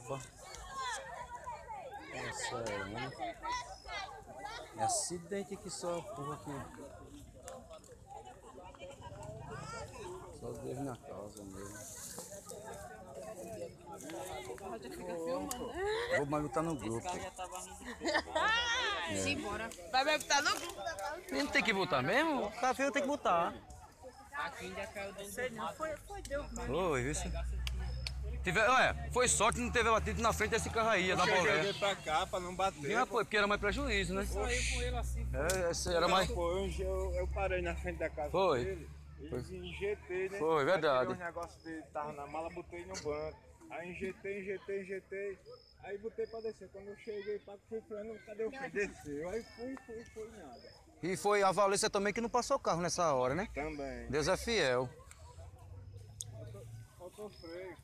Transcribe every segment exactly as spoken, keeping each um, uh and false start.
Opa. É sério, né? É acidente que só porra aqui. Só Deus na causa mesmo. Vou mais botar no grupo. É. Simbora. Vai me botar no grupo. Não tem que botar mesmo? Tá feio, tem que botar. Aqui ainda caiu dentro do mato. Foi, foi Deus mesmo. Foi, isso. Tive, olha, foi sorte não ter batido na frente desse carro aí, da bolé. Eu joguei pra cá pra não bater. Vinha, pô, porque era mais prejuízo, né? Saiu com ele assim. É, esse era mais... Pô, eu, eu, eu parei na frente da casa Foi. dele e Foi. injetei, né? Foi, verdade. Aí tirei um negócio dele, tava na mala, botei no banco. Aí injetei, injetei, injetei. Aí botei pra descer. Quando eu cheguei pra fui falando, cadê o filho? Desceu. Aí fui, fui, fui, nada. E foi a Valência também que não passou carro nessa hora, né? Também. Deus é fiel. Faltou freio.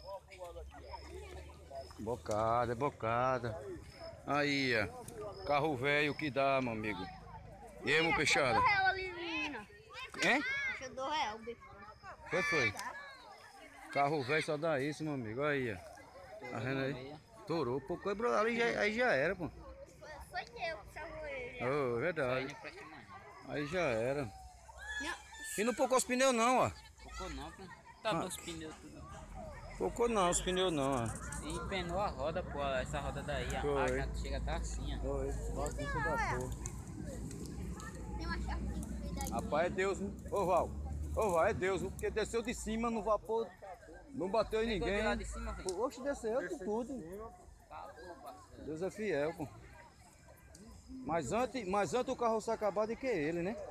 Bocada, é bocada. Aí, ó. Carro velho que dá, meu amigo. E aí, meu peixada? Deixa eu real ali, menina. Hein? Deixa eu dar real, bicho. Foi, foi. Carro velho só dá isso, meu amigo. Aí, ó. Tá vendo aí? Torou. Pô, quebrou ali, já, aí já era, pô. Foi, foi eu que salvou ele. Oh, verdade. Aí já era. Não. E não pocou os pneus não, ó. Focou não, pô. Tá bom os pneus tudo. Pocou não, os pneus não, ó. E empenou a roda, pô. Essa roda daí, a Foi. máquina chega a tá assim, ó. Foi, bagunça da porra. Tem uma chavinha daí. Rapaz, é Deus, viu? Ô Val, ô Val, é Deus, viu? Porque desceu de cima no vapor, não bateu em ninguém. de lá de cima, velho? Pô, oxe, desceu com tudo. Tá bom, parceiro. Deus é fiel, pô. Mas antes, mas antes o carro se acabar do que ele, né?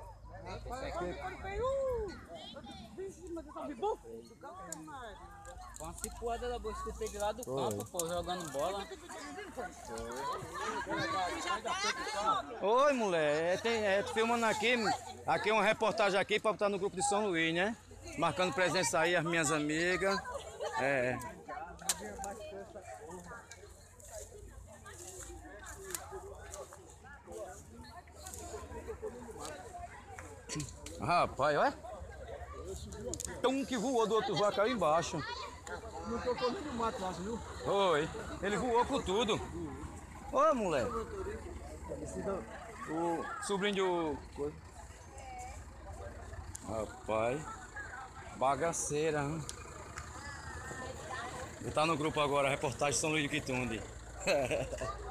Uma cipuada da boa, escutei de lá do Foi. campo, pô, jogando bola. Oi, mulher, é, tem, é, filmando aqui, aqui é uma reportagem aqui pra botar no grupo de São Luís, né? Marcando presença aí as minhas amigas. É. Rapaz, olha. Tem um que voou do outro vaca aí embaixo. Não tocou nem no mato lá, viu? Oi, ele voou com tudo. Ô, mulher. O sobrinho do... Rapaz, bagaceira, hein? Ele tá no grupo agora, reportagem São Luís de Quitunde.